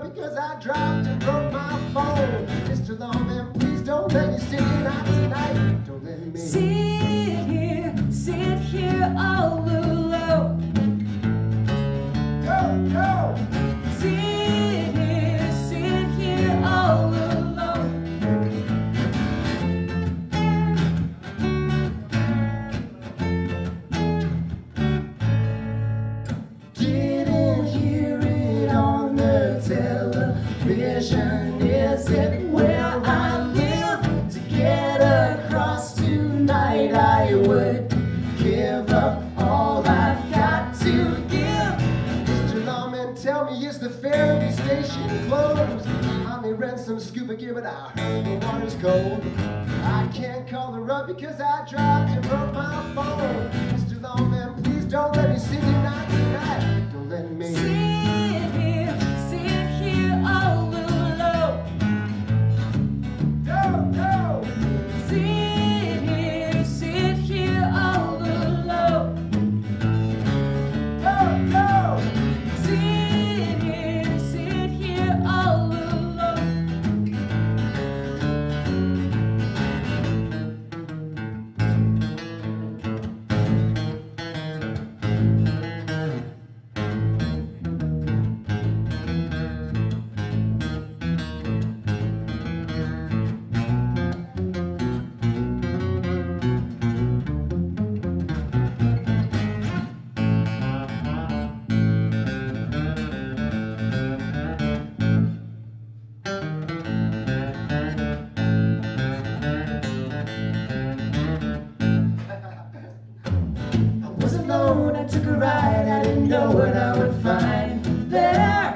because I dropped and broke my phone. Mr. Lawman, please don't let me sit here out tonight. Don't let me sit here all alone. Go! Sit here all alone. Didn't hear it on the television. Is it where I live? To get across tonight, I would give up all I've got to give. Mr. Lawman, tell me, is the Fairview station closed? I may rent some scuba gear, but I heard the water's cold. I can't call her up because I dropped and broke my phone. Mr. Lawman, please don't let me sit here night tonight. Don't let me Sit here all alone. Go! Sit here all alone. Go! Sit here all alone. I took a ride, I didn't know what I would find there.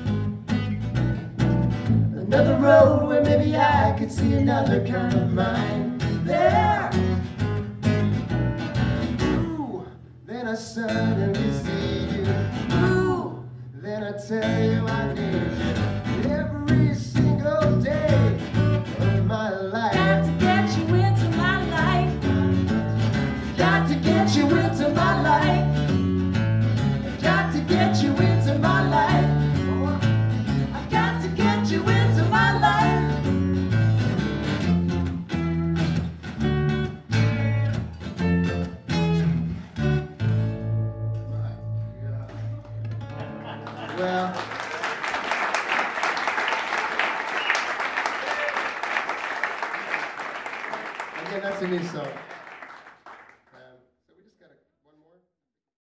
Another road where maybe I could see another kind of mind there. Ooh, then I suddenly see you. Ooh, then I tell you I need you every single day of my life. Got to get you into my life. Got to get you into my life. Got to get you into my life. I got to get you into my life. Well, again, that's a new song.